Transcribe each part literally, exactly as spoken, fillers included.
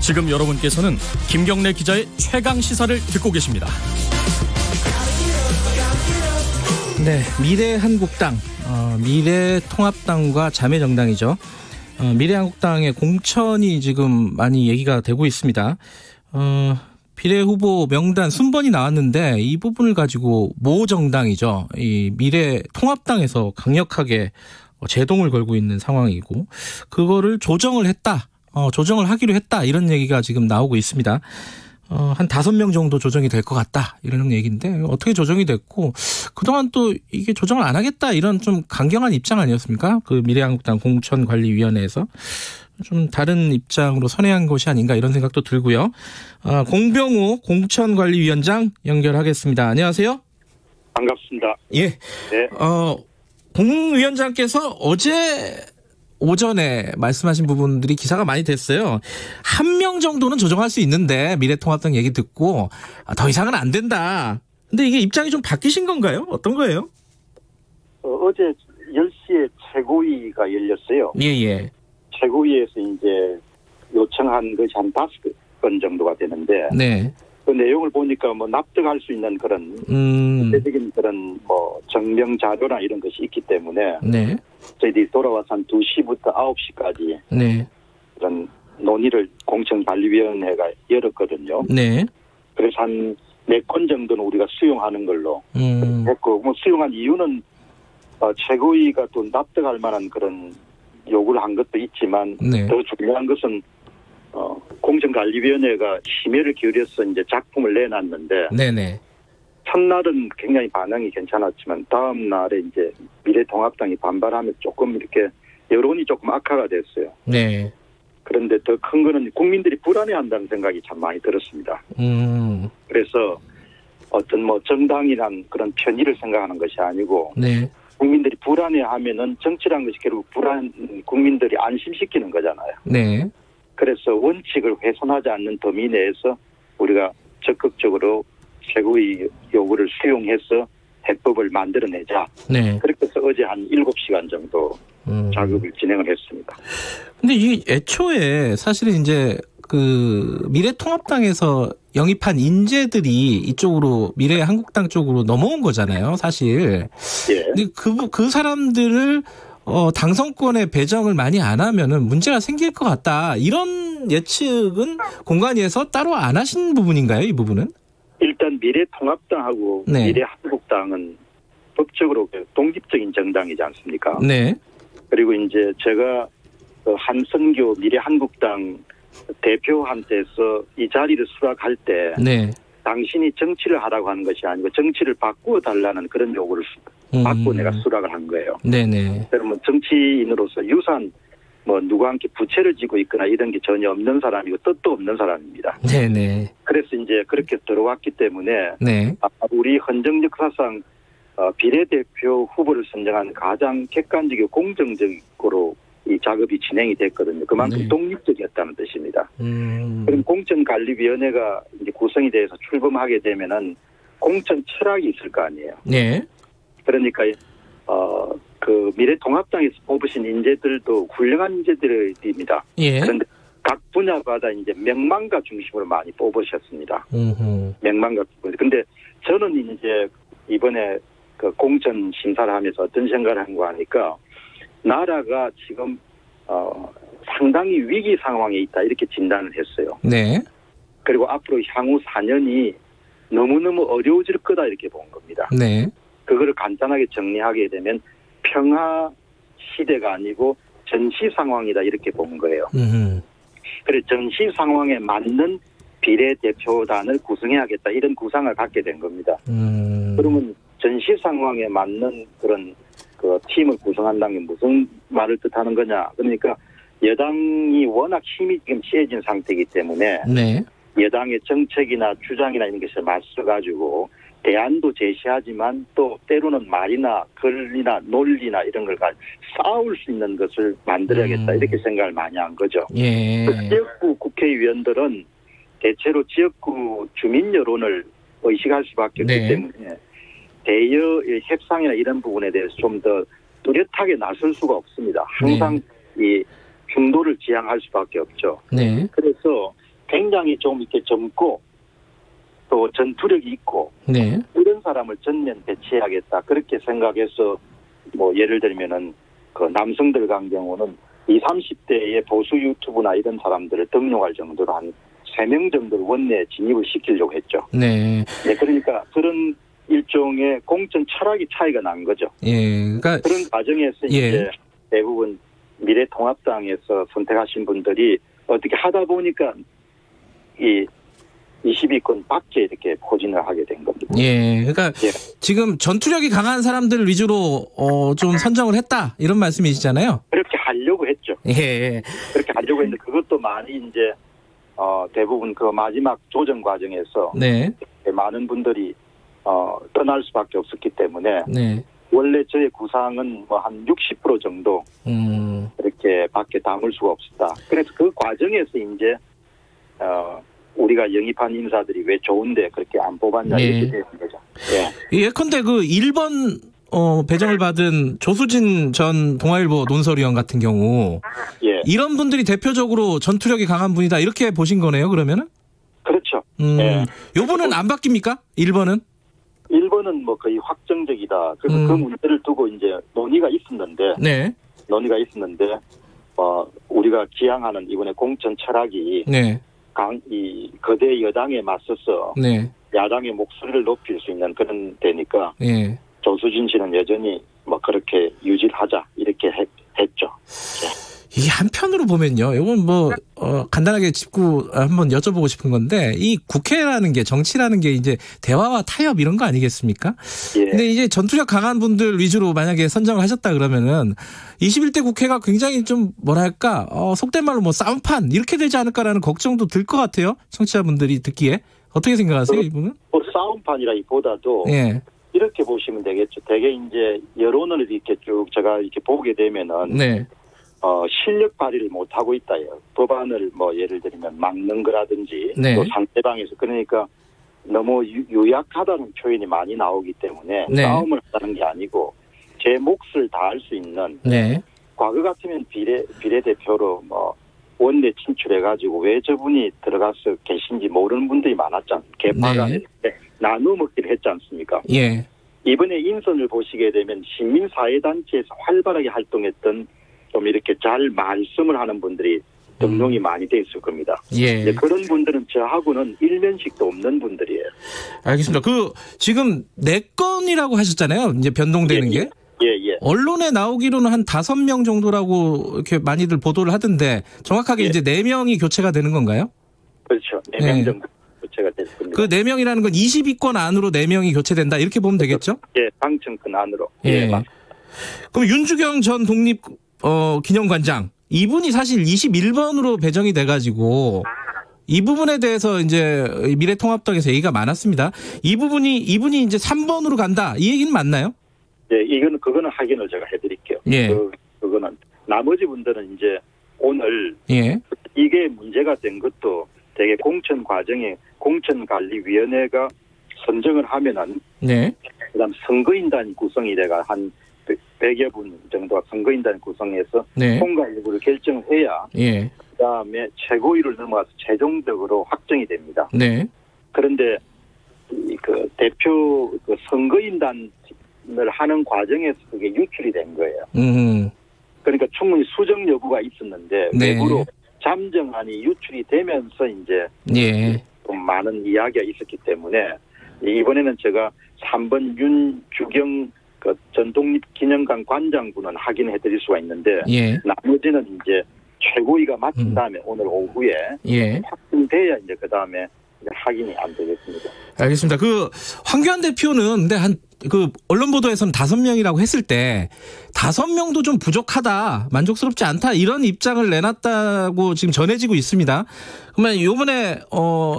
지금 여러분께서는 김경래 기자의 최강 시사를 듣고 계십니다. 네, 미래한국당, 어, 미래통합당과 자매정당이죠. 어, 미래한국당의 공천이 지금 많이 얘기가 되고 있습니다. 어, 비례후보 명단 순번이 나왔는데 이 부분을 가지고 모 정당이죠. 이 미래통합당에서 강력하게 제동을 걸고 있는 상황이고 그거를 조정을 했다. 어, 조정을 하기로 했다. 이런 얘기가 지금 나오고 있습니다. 어, 한 다섯 명 정도 조정이 될 것 같다. 이런 얘기인데 어떻게 조정이 됐고 그동안 또 이게 조정을 안 하겠다. 이런 좀 강경한 입장 아니었습니까? 그 미래한국당 공천관리위원회에서. 좀 다른 입장으로 선회한 것이 아닌가 이런 생각도 들고요. 아, 공병우 공천관리위원장 연결하겠습니다. 안녕하세요. 반갑습니다. 예. 네. 어, 공 위원장께서 어제 오전에 말씀하신 부분들이 기사가 많이 됐어요. 한 명 정도는 조정할 수 있는데 미래통합당 얘기 듣고 아, 더 이상은 안 된다. 근데 이게 입장이 좀 바뀌신 건가요? 어떤 거예요? 어, 어제 열 시에 최고위가 열렸어요. 예, 예. 최고위에서 이제 요청한 것이 한 다섯 건 정도가 되는데, 네. 그 내용을 보니까 뭐 납득할 수 있는 그런 음. 구체적인 그런 뭐 증명 자료나 이런 것이 있기 때문에, 네. 저희들이 돌아와서 한 두 시부터 아홉 시까지 네. 그런 논의를 공천관리위원회가 열었거든요. 네. 그래서 한 네 건 정도는 우리가 수용하는 걸로 음. 했고, 뭐 수용한 이유는 어, 최고위가 또 납득할 만한 그런 요구를 한 것도 있지만, 네. 더 중요한 것은 어, 공천관리위원회가 심혈을 기울여서 이제 작품을 내놨는데, 네네. 첫날은 굉장히 반응이 괜찮았지만 다음 날에 이제 미래통합당이 반발하며 조금 이렇게 여론이 조금 악화가 됐어요. 네. 그런데 더 큰 거는 국민들이 불안해한다는 생각이 참 많이 들었습니다. 음. 그래서 어떤 뭐 정당이란 그런 편의를 생각하는 것이 아니고, 네. 국민들이 불안해하면은 정치란 것이 결국 불안, 국민들이 안심시키는 거잖아요. 네. 그래서 원칙을 훼손하지 않는 범위 내에서 우리가 적극적으로 최고위 요구를 수용해서 해법을 만들어내자. 네. 그렇게 해서 어제 한 일곱 시간 정도 음. 작업을 진행을 했습니다. 근데 이 애초에 사실은 이제 그 미래통합당에서 영입한 인재들이 이쪽으로 미래한국당 쪽으로 넘어온 거잖아요, 사실. 예. 근데 그, 그 사람들을 어, 당선권에 배정을 많이 안 하면은 문제가 생길 것 같다. 이런 예측은 공관위에서 따로 안 하신 부분인가요, 이 부분은? 일단 미래통합당하고 네. 미래한국당은 법적으로 독립적인 정당이지 않습니까? 네. 그리고 이제 제가 한선교 미래한국당 대표한테서 이 자리를 수락할 때, 네. 당신이 정치를 하라고 하는 것이 아니고 정치를 바꾸어 달라는 그런 요구를 음. 받고 내가 수락을 한 거예요. 네네. 그러면 정치인으로서 유산 뭐 누구와 함께 부채를 지고 있거나 이런 게 전혀 없는 사람이고 뜻도 없는 사람입니다. 네네. 그래서 이제 그렇게 들어왔기 때문에 네. 우리 헌정 역사상 비례대표 후보를 선정한 가장 객관적이고 공정적으로 이 작업이 진행이 됐거든요. 그만큼 네. 독립적이었다는 뜻입니다. 음. 그럼 공천관리위원회가 이제 구성이 돼서 출범하게 되면은 공천 철학이 있을 거 아니에요. 네. 그러니까 어, 그 미래통합당에서 뽑으신 인재들도 훌륭한 인재들입니다. 예. 그런데 각 분야마다 이제 명망가 중심으로 많이 뽑으셨습니다. 음흠. 명망가. 근데 저는 이제 이번에 그 공천 심사를 하면서 어떤 생각을 한 거 하니까, 나라가 지금 어, 상당히 위기 상황에 있다 이렇게 진단을 했어요. 네. 그리고 앞으로 향후 사 년이 너무너무 어려워질 거다 이렇게 본 겁니다. 네. 그거를 간단하게 정리하게 되면 평화 시대가 아니고 전시 상황이다 이렇게 본 거예요. 음흠. 그래서 전시 상황에 맞는 비례대표단을 구성해야겠다 이런 구상을 갖게 된 겁니다. 음. 그러면 전시 상황에 맞는 그런 그 팀을 구성한다는 게 무슨 말을 뜻하는 거냐? 그러니까 여당이 워낙 힘이 지금 취해진 상태이기 때문에 네. 여당의 정책이나 주장이나 이런 것에 맞서가지고 대안도 제시하지만 또 때로는 말이나 글이나 논리나 이런 걸 가지고 싸울 수 있는 것을 만들어야겠다 음. 이렇게 생각을 많이 한 거죠. 예. 그 지역구 국회의원들은 대체로 지역구 주민 여론을 의식할 수밖에 없기 네. 때문에 대여의 협상이나 이런 부분에 대해서 좀 더 뚜렷하게 나설 수가 없습니다. 항상 네. 이 중도를 지향할 수밖에 없죠. 네. 그래서 굉장히 좀 이렇게 젊고 또 전투력이 있고 네. 이런 사람을 전면 배치해야겠다 그렇게 생각해서 뭐 예를 들면은 그 남성들 같은 경우는 이십, 삼십 대의 보수 유튜브나 이런 사람들을 등용할 정도로 한 세 명 정도를 원내에 진입을 시키려고 했죠. 네. 네, 그러니까 그런 일종의 공천 철학이 차이가 난 거죠. 예. 그러니까 그런 과정에서 예. 이제 대부분 미래통합당에서 선택하신 분들이 어떻게 하다 보니까 이 이십 위권 밖에 이렇게 포진을 하게 된 겁니다. 예. 그러니까 예. 지금 전투력이 강한 사람들 위주로 어, 좀 선정을 했다 이런 말씀이시잖아요. 그렇게 하려고 했죠. 예. 그렇게 하려고 했는데 그것도 많이 이제 어, 대부분 그 마지막 조정 과정에서 네. 많은 분들이 어, 떠날 수밖에 없었기 때문에 네. 원래 저의 구상은 뭐 한 육십 퍼센트 정도 음. 이렇게 밖에 담을 수가 없었다. 그래서 그 과정에서 이제 어, 우리가 영입한 인사들이 왜 좋은데 그렇게 안 뽑았냐 네. 이렇게 되는 거죠. 예. 예컨대 그 일 번 어, 배정을 받은 조수진 전 동아일보 논설위원 같은 경우 예. 이런 분들이 대표적으로 전투력이 강한 분이다 이렇게 보신 거네요. 그러면은? 그렇죠. 음. 예. 요번은 안 바뀝니까? 일 번은? 일 번은 뭐 거의 확정적이다. 그래서 음. 그 문제를 두고 이제 논의가 있었는데, 네. 논의가 있었는데, 어, 우리가 지향하는 이번에 공천 철학이 네. 강, 이 거대 여당에 맞서서 네. 야당의 목소리를 높일 수 있는 그런 데니까 예. 조수진 씨는 여전히 뭐 그렇게 유지하자 이렇게 했, 했죠. 이 한편으로 보면요. 이건 뭐 어, 간단하게 짚고 한번 여쭤보고 싶은 건데 이 국회라는 게 정치라는 게 이제 대화와 타협 이런 거 아니겠습니까? 예. 근데 이제 전투력 강한 분들 위주로 만약에 선정을 하셨다 그러면은 이십일 대 국회가 굉장히 좀 뭐랄까 어, 속된 말로 뭐 싸움판 이렇게 되지 않을까라는 걱정도 들 것 같아요. 청취자분들이 듣기에 어떻게 생각하세요, 이분은? 뭐 싸움판이라기보다도 예. 이렇게 보시면 되겠죠. 되게 이제 여론을 이렇게 쭉 제가 이렇게 보게 되면은 네. 어, 실력 발휘를 못 하고 있다요. 법안을 뭐 예를 들면 막는 거라든지 네. 또 상대방에서 그러니까 너무 유, 유약하다는 표현이 많이 나오기 때문에 네. 싸움을 하는 게 아니고 제 몫을 다할 수 있는 네. 과거 같으면 비례 비례대표로 뭐 원내 진출해가지고 왜 저분이 들어가서 계신지 모르는 분들이 많았잖아요. 개파가 네. 나누어 먹기를 했지 않습니까? 예. 이번에 인선을 보시게 되면 시민사회단체에서 활발하게 활동했던 좀 이렇게 잘 말씀을 하는 분들이 등록이 음. 많이 돼 있을 겁니다. 예. 그런 분들은 저하고는 일면식도 없는 분들이에요. 알겠습니다. 그 지금 네 건이라고 하셨잖아요. 이제 변동되는 예, 게. 예, 예. 언론에 나오기로는 한 다섯 명 정도라고 이렇게 많이들 보도를 하던데 정확하게 예. 이제 네 명이 교체가 되는 건가요? 그렇죠. 네 명 예. 정도 교체가 됐습니다. 그 네 명이라는 건 이십 위권 안으로 네 명이 교체된다 이렇게 보면 되겠죠? 예, 당첨권 안으로. 예. 예, 맞습니다. 그럼 윤주경 전 독립 어, 기념관장 이분이 사실 이십일 번으로 배정이 돼가지고 이 부분에 대해서 이제 미래통합당에서 얘기가 많았습니다. 이 부분이 이분이 이제 삼 번으로 간다 이 얘기는 맞나요? 예, 이거는 그거는 확인을 제가 해드릴게요. 예. 그, 그거는 나머지 분들은 이제 오늘 예. 이게 문제가 된 것도 되게 공천 과정에 공천관리위원회가 선정을 하면은 네. 그다음 선거인단이 구성이 돼가 한 백여 분 정도가 선거인단 구성해서 네. 통과 여부를 결정해야 예. 그다음에 최고위를 넘어가서 최종적으로 확정이 됩니다. 네. 그런데 이 그 대표 그 선거인단을 하는 과정에서 그게 유출이 된 거예요. 음. 그러니까 충분히 수정 여부가 있었는데 네. 외부로 잠정안이 유출이 되면서 이제 예. 좀 많은 이야기가 있었기 때문에 이번에는 제가 삼 번 윤주경 그 전독립기념관 관장분은 확인해드릴 수가 있는데 예. 나머지는 이제 최고위가 마친 음. 다음에 오늘 오후에 예. 확정돼야 이제 그 다음에 확인이 안 되겠습니다. 알겠습니다. 그 황교안 대표는 근데 한 그 언론 보도에서는 다섯 명이라고 했을 때 다섯 명도 좀 부족하다, 만족스럽지 않다 이런 입장을 내놨다고 지금 전해지고 있습니다. 그러면 이번에 어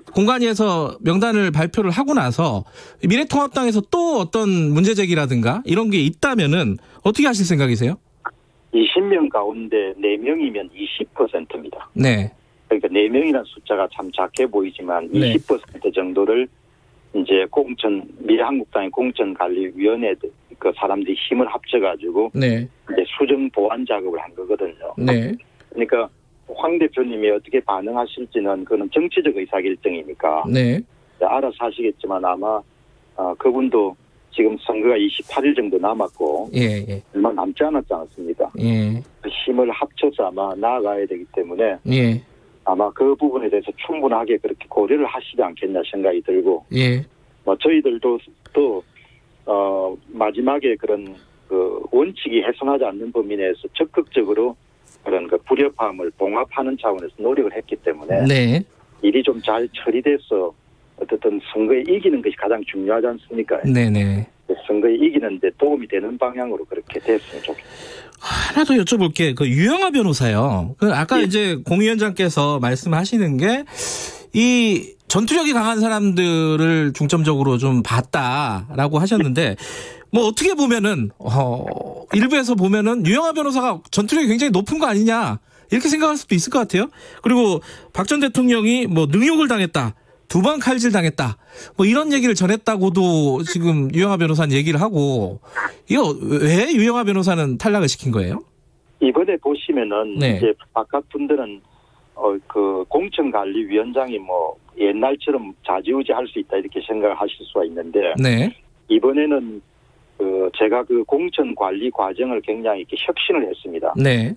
공관위에서 명단을 발표를 하고 나서 미래통합당에서 또 어떤 문제 제기라든가 이런 게 있다면은 어떻게 하실 생각이세요? 이십 명 가운데 네 명이면 이십 퍼센트입니다. 네. 그러니까 네 명이라는 숫자가 참 작게 보이지만 네. 이십 퍼센트 정도를 이제 공천 미래한국당의 공천관리위원회 그 사람들이 힘을 합쳐가지고 네. 이제 수정 보완 작업을 한 거거든요. 네. 그러니까 황 대표님이 어떻게 반응하실지는 그는 정치적 의사결정이니까 네. 알아서 하시겠지만 아마 어, 그분도 지금 선거가 이십팔 일 정도 남았고 예, 예. 얼마 남지 않았지 않습니까? 예. 그 힘을 합쳐서 아마 나아가야 되기 때문에 예. 아마 그 부분에 대해서 충분하게 그렇게 고려를 하시지 않겠냐 생각이 들고 예. 뭐 저희들도 또 어, 마지막에 그런 그 원칙이 훼손하지 않는 범위 내에서 적극적으로 그런 그 불협화음을 봉합하는 차원에서 노력을 했기 때문에 네. 일이 좀 잘 처리돼서 어떻든 선거에 이기는 것이 가장 중요하지 않습니까? 네네. 선거에 이기는데 도움이 되는 방향으로 그렇게 됐으면 좋겠습니다. 하나 더 여쭤볼게. 그 유영하 변호사요. 그 아까 예. 이제 공 위원장께서 말씀하시는 게 이 전투력이 강한 사람들을 중점적으로 좀 봤다라고 하셨는데 뭐 어떻게 보면은 어 일부에서 보면은 유영하 변호사가 전투력이 굉장히 높은 거 아니냐 이렇게 생각할 수도 있을 것 같아요. 그리고 박 전 대통령이 뭐 능욕을 당했다. 두 번 칼질 당했다. 뭐 이런 얘기를 전했다고도 지금 유영하 변호사는 얘기를 하고 이거 왜 유영하 변호사는 탈락을 시킨 거예요? 이번에 보시면은 네. 이제 바깥 분들은 어 그 공천관리위원장이 뭐 옛날처럼 좌지우지할 수 있다 이렇게 생각하실 수가 있는데 네. 이번에는 그 제가 그 공천관리 과정을 굉장히 이렇게 혁신을 했습니다. 네.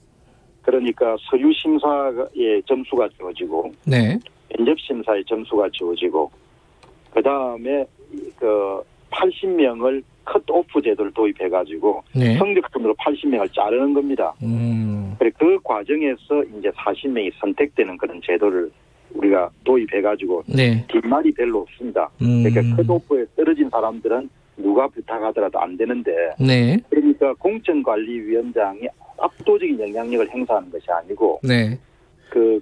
그러니까 서류 심사의 점수가 주어지고 네. 면접 심사의 점수가 주어지고 그 다음에 그 팔십 명을 컷오프 제도를 도입해가지고 네. 성적순으로 팔십 명을 자르는 겁니다. 음. 그래 그 과정에서 이제 사십 명이 선택되는 그런 제도를 우리가 도입해가지고 네. 뒷말이 별로 없습니다. 음. 그러니까 컷오프에 떨어진 사람들은 누가 부탁하더라도 안 되는데 네. 그러니까 공천관리위원장이 압도적인 영향력을 행사하는 것이 아니고 네. 그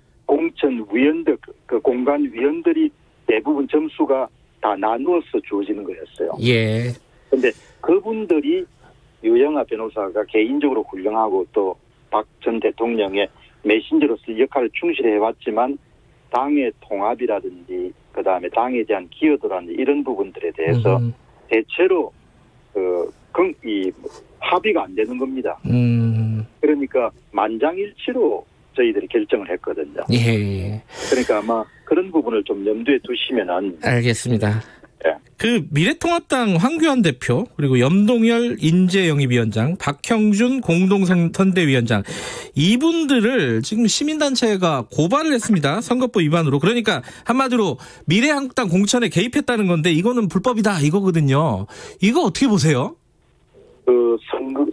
공천위원들 그 공관위원들이 대부분 점수가 다 나누어서 주어지는 거였어요. 예. 그런데 그분들이 유영하 변호사가 개인적으로 훌륭하고 또 박 전 대통령의 메신저로서 역할을 충실히 해왔지만 당의 통합이라든지 그다음에 당에 대한 기여도라든지 이런 부분들에 대해서 음. 대체로 그, 이 합의가 안 되는 겁니다. 음. 그러니까 만장일치로 저희들이 결정을 했거든요. 예. 그러니까 아마 그런 부분을 좀 염두에 두시면은 알겠습니다. 예. 그 미래통합당 황교안 대표 그리고 염동열 인재영입위원장 박형준 공동선대위원장 이분들을 지금 시민단체가 고발을 했습니다. 선거법 위반으로. 그러니까 한마디로 미래한국당 공천에 개입했다는 건데 이거는 불법이다 이거거든요. 이거 어떻게 보세요? 그 선거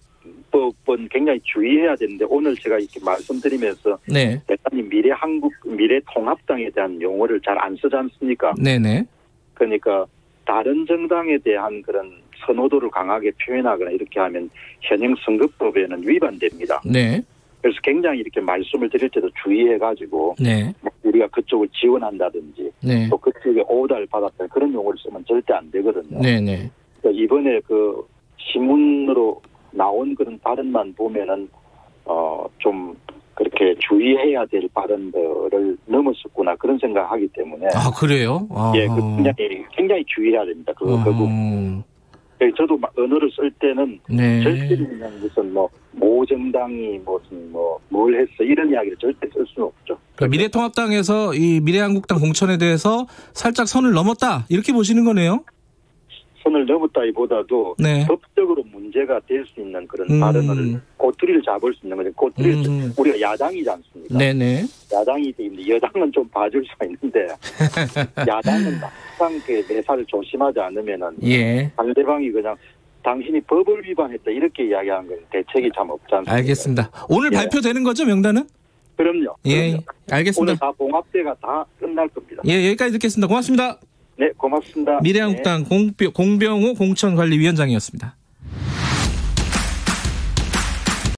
선거법은 굉장히 주의해야 되는데 오늘 제가 이렇게 말씀드리면서 네. 대단히 미래한국 미래통합당에 대한 용어를 잘 안 쓰지 않습니까? 네네. 그러니까 다른 정당에 대한 그런 선호도를 강하게 표현하거나 이렇게 하면 현행 선거법에는 위반됩니다. 네. 그래서 굉장히 이렇게 말씀을 드릴 때도 주의해가지고 네. 우리가 그쪽을 지원한다든지 네. 또 그쪽에 오다를 받았다 그런 용어를 쓰면 절대 안 되거든요. 네네. 그러니까 이번에 그 신문으로 나온 그런 발언만 보면은 어 좀 그렇게 주의해야 될 발언들을 넘었었구나 그런 생각하기 때문에 아 그래요? 아. 예, 그 굉장히 굉장히 주의해야 됩니다. 그, 그 부분. 저도 언어를 쓸 때는 네. 절대 그냥 무슨 뭐 모정당이 무슨 뭐 뭘 했어 이런 이야기를 절대 쓸 수는 없죠. 그러니까 미래통합당에서 이 미래한국당 공천에 대해서 살짝 선을 넘었다 이렇게 보시는 거네요. 선을 넘었다기보다도 네. 법적으로 문제가 될 수 있는 그런 음. 발언을 꼬투리를 잡을 수 있는 거죠. 꼬투리를 음. 우리가 야당이지 않습니까? 네네. 야당이 있는데 여당은 좀 봐줄 수가 있는데 야당은 항상 그 매사를 조심하지 않으면은 예. 상대방이 그냥 당신이 법을 위반했다 이렇게 이야기하는 건 대책이 참 없지 않습니까? 알겠습니다. 오늘 예. 발표되는 거죠 명단은? 그럼요. 예. 그럼요. 알겠습니다. 오늘 다 봉합대가 다 끝날 겁니다. 예, 여기까지 듣겠습니다. 고맙습니다. 네, 고맙습니다. 미래한국당 네. 공병, 공병호 공천관리위원장이었습니다.